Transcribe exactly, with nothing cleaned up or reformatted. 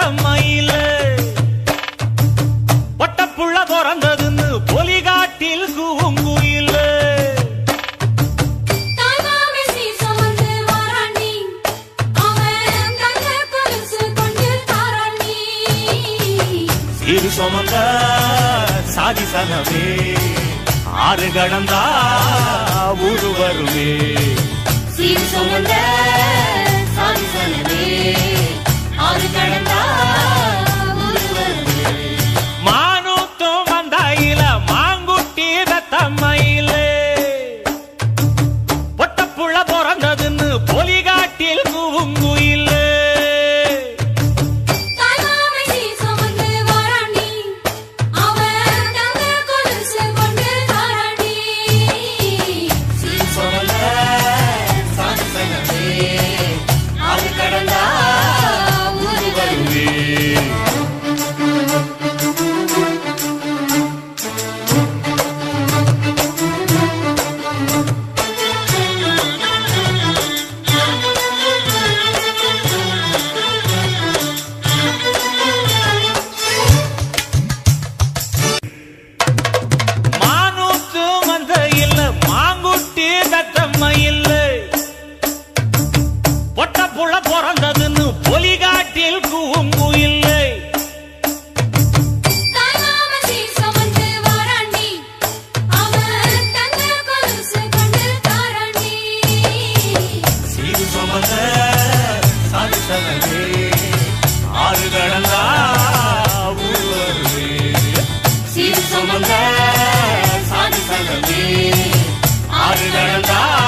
மயில பொட்டப்புள்ள பிறந்ததுன்னு பொலிகாட்டில் கூங்குயில சீரு சுமந்த சாதி சனமே ஆறு கடந்தா ஊரு வருமே சீரு சுமந்த சாதி சனமே ஆறு கடந்தா ஊரு வருமே மானூத்தும் வந்தாயில மாங்குட்டி தத்தம்மையில பொட்டப்புள்ள பிறந்ததுன்னு பொலிகாட்டில் கூங்குயில பொட்டப்புள்ள பிறந்ததுன்னு பொலிகாட்டில் கூங்குயில்லை சீரு சுமந்த சாதி சனமே ஆறு கடந்தா ஊரு வருமே சீரு சுமந்த சாதி சனமே ஆறு கடந்தா